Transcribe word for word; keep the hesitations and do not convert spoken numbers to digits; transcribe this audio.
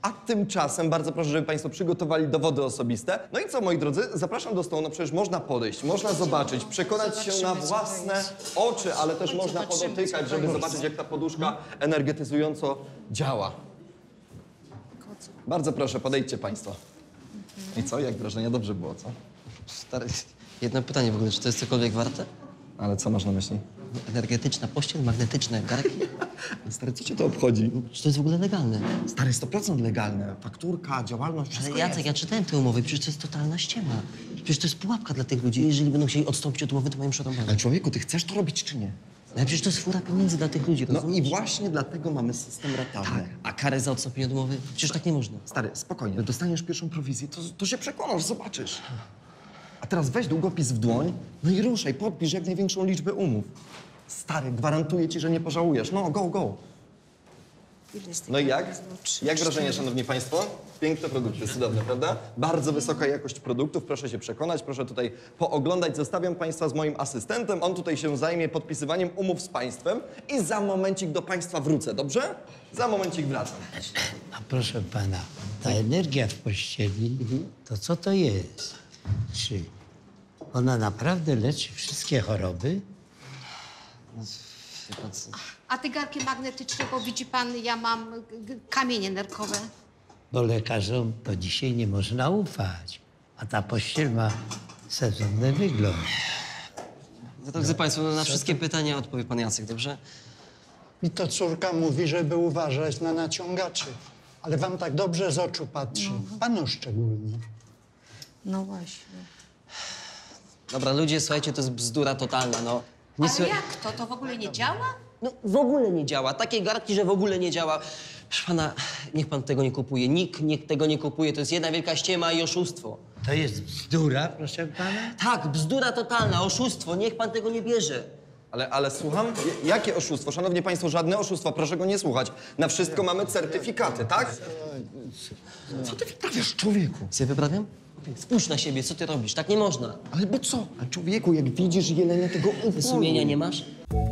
A tymczasem bardzo proszę, żeby Państwo przygotowali dowody osobiste. No i co, moi drodzy, zapraszam do stołu. No przecież można podejść, można zobaczyć, przekonać się na własne oczy, ale też można podotykać, żeby zobaczyć, jak ta poduszka energetyzująco działa. Bardzo proszę, podejdźcie Państwo. I co, jak wrażenie? Dobrze było, co? Stary, jedno pytanie w ogóle, czy to jest cokolwiek warte? Ale co masz na myśli? Energetyczna pościel, magnetyczne garki? Stary, co cię to obchodzi? Czy to jest w ogóle legalne? Stary, sto procent legalne. Fakturka, działalność, wszystko Ale Jacek, jest. ja czytałem te umowy, przecież to jest totalna ściema. Przecież to jest pułapka dla tych ludzi. Jeżeli będą chcieli odstąpić od umowy, to mają przerąbane. Ale człowieku, ty chcesz to robić czy nie? Ale przecież to jest fura pieniędzy dla tych ludzi, No rozumiesz? i właśnie dlatego mamy system ratalny. A karę za odstąpienie od umowy? Przecież tak nie można. Stary, spokojnie, jak dostaniesz pierwszą prowizję, to, to się przekonasz, zobaczysz. A teraz weź długopis w dłoń, no i ruszaj, podpisz jak największą liczbę umów. Stary, gwarantuję ci, że nie pożałujesz. No, go, go. No i jak? Jak wrażenie, szanowni państwo? Piękne produkty, cudowne, prawda? Bardzo wysoka jakość produktów, proszę się przekonać, proszę tutaj pooglądać. Zostawiam państwa z moim asystentem, on tutaj się zajmie podpisywaniem umów z państwem i za momencik do państwa wrócę, dobrze? Za momencik wracam. A proszę pana, ta energia w pościeli, to co to jest? Czy ona naprawdę leczy wszystkie choroby? Wie pan co? A te garki magnetyczne, bo widzi pan, ja mam g- kamienie nerkowe. Bo lekarzom to dzisiaj nie można ufać. A ta pościel ma sezonny wygląd. No, drodzy państwo, no, na wszystkie pytania odpowie pan Jacek, dobrze? Mi to córka mówi, żeby uważać na naciągaczy. Ale wam tak dobrze z oczu patrzy. Panu szczególnie. No właśnie. Dobra, ludzie, słuchajcie, to jest bzdura totalna, no. Nie Ale słuchaj- jak to? To w ogóle nie działa? No w ogóle nie działa. Takie garki, że w ogóle nie działa. Proszę pana, niech pan tego nie kupuje. Nikt niech tego nie kupuje. To jest jedna wielka ściema i oszustwo. To jest bzdura, proszę pana? Tak, bzdura totalna, oszustwo. Niech pan tego nie bierze. Ale, ale słucham? J- Jakie oszustwo? Szanowni państwo, żadne oszustwo, proszę go nie słuchać. Na wszystko mamy certyfikaty, tak? Co ty wyprawiasz, człowieku? Co ja wyprawiam? Spójrz na siebie, co ty robisz? Tak nie można. Ale bo co? A człowieku, jak widzisz Jelenę tego Ty sumienia nie masz?